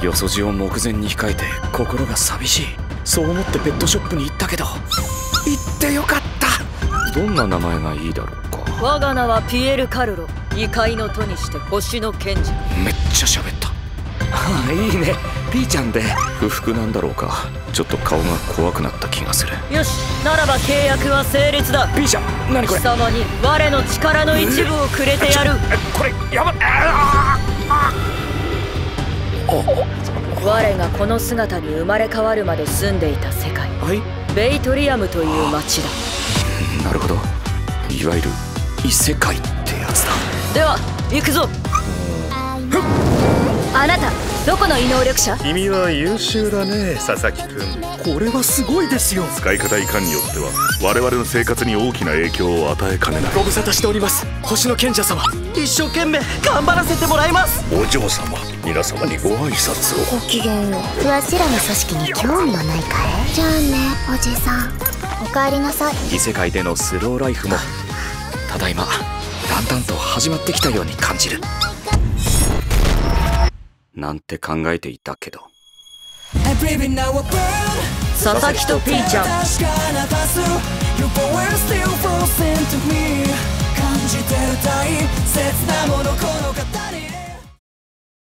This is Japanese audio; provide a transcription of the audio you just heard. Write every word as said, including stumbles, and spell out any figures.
よそじを目前に控えて心が寂しい。そう思ってペットショップに行ったけど、行ってよかった。どんな名前がいいだろうか。 我が名はピエール・カルロ、異界の徒にして星の賢者。 めっちゃ喋った。ああ、いいね。ピーちゃんで不服なんだろうか。ちょっと顔が怖くなった気がする。 よし、ならば契約は成立だ。 ピーちゃん、何これ。 貴様に我の力の一部をくれてやる。 これやばい。 我がこの姿に生まれ変わるまで住んでいた世界、 はい、 ベイトリアムという町だ。 なるほど、いわゆる異世界ってやつだ。 では行くぞ。あなたどこの異能力者？ 君は優秀だね、佐々木くん。 これはすごいですよ。 使い方いかんによっては我々の生活に大きな影響を与えかねない。 ご無沙汰しております、星の賢者様。一生懸命頑張らせてもらいます。 お嬢様、皆様にご挨拶を。 ごきげんよう。わしらの組織に興味はないかい？じゃあね、おじさん。おかえりなさい。 異世界でのスローライフもただいまだんだんと始まってきたように感じる。なんて考えていたけど。 佐々木とピーちゃん。 感じてる大切なものこの方